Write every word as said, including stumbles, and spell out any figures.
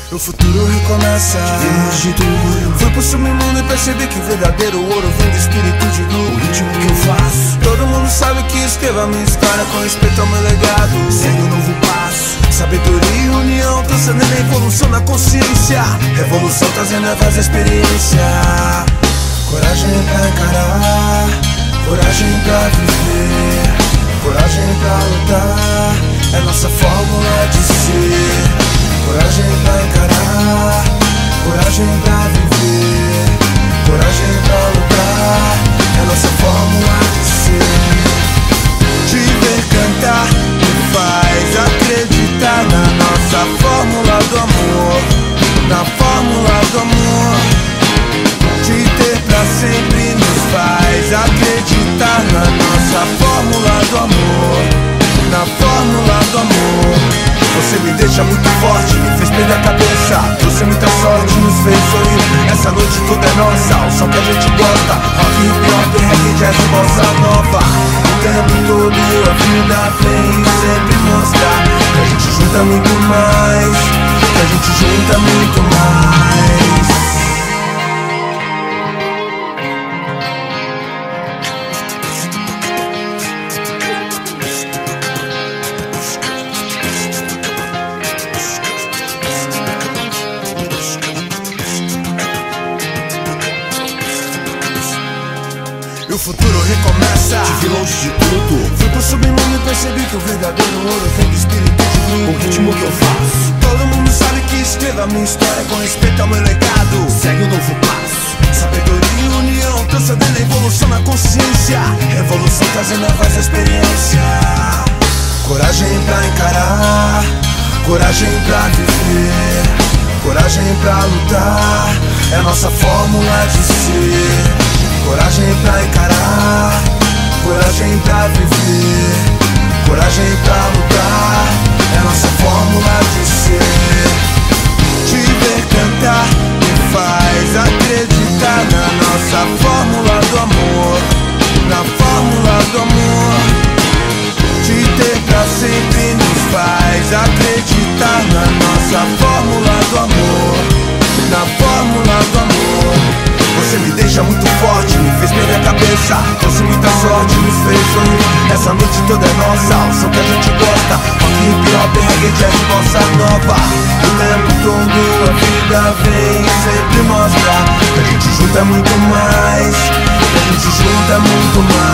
O futuro recomeça, vimos de tudo. Fui pro submundo e percebi que o verdadeiro ouro vem do espírito de grupo. O ritmo que eu faço, todo mundo sabe que escrevo a minha história com respeito ao meu legado. Segue um novo passo, sabedoria e união, transcendendo a evolução da consciência. Revolução trazendo a voz da experiência. Coragem pra encarar, coragem pra viver, coragem pra lutar, é nossa fórmula de ser. Coragem pra encarar, coragem pra viver, coragem pra lutar, é nossa fórmula de ser. Te ver cantar me faz acreditar na nossa fórmula do amor, na fórmula do amor. Te ter pra sempre nos faz acreditar na nossa fórmula do amor, na fórmula do amor. Você me deixa muito forte, me fez perder a cabeça. Trouxe muita sorte, nos fez sorrir. Essa noite toda é nossa, o som que a gente gosta. Rock, hip hop, reggae, jazz, bossa nova. O tempo todo a vida vem sempre mostrar que a gente junta muito mais, que a gente junta muito mais. E o futuro recomeça, te vi longe de tudo. Fui pro submundo e percebi que o verdadeiro ouro vem do espírito de grupo. O ritmo que eu faço, todo mundo sabe que escrevo a minha história com respeito ao meu legado. Segue um novo passo, sabedoria e união, transcendendo a evolução na consciência. Revolução trazendo a voz da experiência. Coragem pra encarar, coragem pra viver, coragem pra lutar, é a nossa fórmula de ser. Coragem pra encarar, coragem pra viver, coragem pra lutar, é a nossa fórmula de ser. Te ver cantar me faz acreditar na nossa fórmula do amor, na fórmula do amor. Te ter pra sempre nos faz acreditar na nossa fórmula do amor, na fórmula do amor. Você me deixa muito forte, me fez perder a cabeça. Trouxe muita sorte, nos fez sorrir. Essa noite toda é nossa, o som que a gente gosta. Rock, hip hop, reggae, jazz, bossa nova. O tempo todo a vida vem sempre mostra que a gente junta muito mais, que a gente junta muito mais.